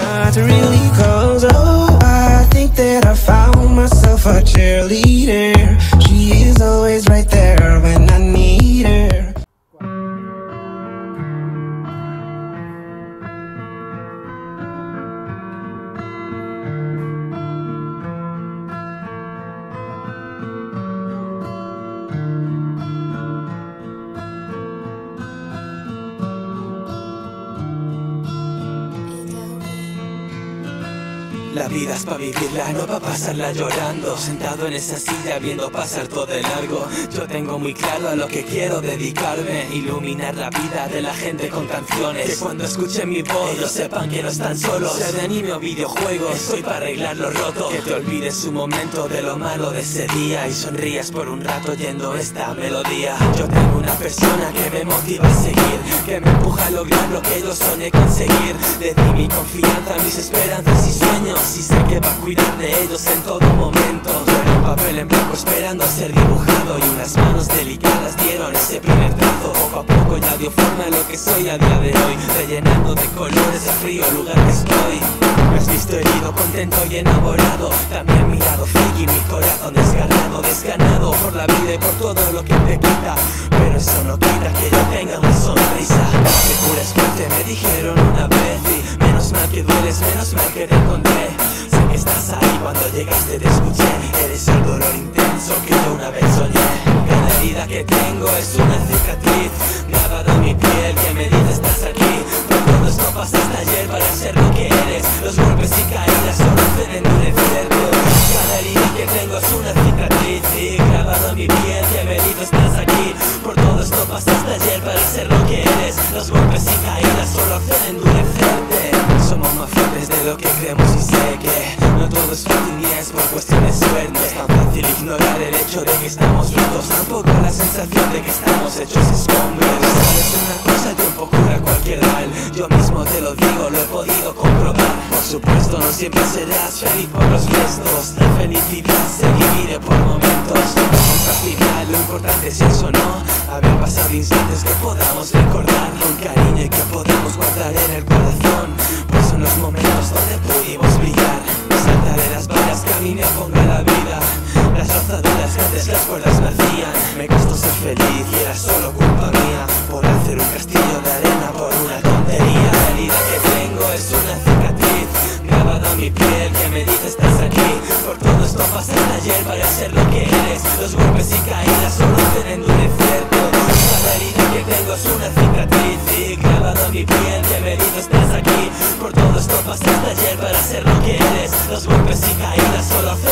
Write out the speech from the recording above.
not really close. Oh, I think that I found myself a cheerleader. She is always right there when I need her. La vida es pa' vivirla, no pa' pasarla llorando. Sentado en esa silla viendo pasar todo de largo. Yo tengo muy claro a lo que quiero dedicarme: iluminar la vida de la gente con canciones. Que cuando escuchen mi voz ellos sepan que no están solos. Sea de anime o videojuegos, estoy para arreglar lo roto. Que te olvides un momento de lo malo de ese día y sonrías por un rato oyendo esta melodía. Yo tengo una persona que me motiva a seguir, que me empuja a lograr lo que yo soñé conseguir. Le di mi confianza, mis esperanzas y sueños, y sé que va a cuidar de ellos en todo momento. Yo era un papel en blanco esperando a ser dibujado, y unas manos delicadas dieron ese primer trazo. Poco a poco ya dio forma a lo que soy a día de hoy, rellenando de colores el frío lugar que estoy. Me has visto herido, contento y enamorado, también mi lado fake y mi corazón desgarrado, desganado por la vida y por todo lo que te quita. Pero eso no quita que yo tenga una sonrisa. Que cura es fuerte, me dijeron una vez, y menos mal que dueles, menos mal que te encontré. Sé que estás ahí, cuando llegaste te escuché. Eres el dolor intenso que yo una vez soñé. Cada herida que tengo es una cicatriz grabada en mi piel que me dice estás aquí. Por todo esto pasaste ayer para ser lo que eres. Los golpes y caídas solo hacen endurecerte. Cada herida que tengo es una cicatriz grabada en mi piel que me dice estás aquí. Por todo esto pasaste ayer para ser lo que eres. Los golpes y caídas solo hacen endurecerte. Somos más fuertes de lo que creemos y sé que no todo es fácil y es por cuestión de suerte. No es tan fácil ignorar el hecho de que estamos rotos, tampoco la sensación de que estamos hechos escombros. Es una cosa que un poco cura cualquier mal, yo mismo te lo digo, lo he podido comprobar. Por supuesto no siempre serás feliz por los gestos, la felicidad se divide por momentos. Nunca final, lo importante es eso, ¿no? Haber pasado instantes que podamos recordar con cariño y que podamos guardar en el corazón. Pues son los momentos donde pudimos brillar. Saltaré las vallas que a mí me ponga la vida, las rozaduras que antes las cuerdas me hacían. Me costó ser feliz y era solo culpa mía por hacer un castillo de arena por una tontería. La herida que tengo es una cicatriz grabada en mi piel que me dice estás aquí. Por todo esto pasaste ayer para ser lo que eres. Los golpes y caídas solo hacen endurecerte. Cada herida que tengo es una cicatriz grabada en mi piel que me dice estás aquí. Por todo esto pasaste ayer para ser lo que eres. Los golpes y caídas solo hacen